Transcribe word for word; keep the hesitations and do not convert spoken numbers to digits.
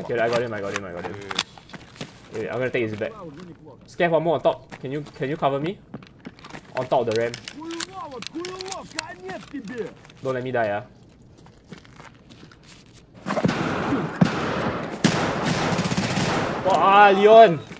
Okay, I got him, I got him, I got him. Wait, I'm gonna take his back. Scav one more on top. Can you can you cover me? On top of the ramp. Don't let me die, ah. Ah, Leon!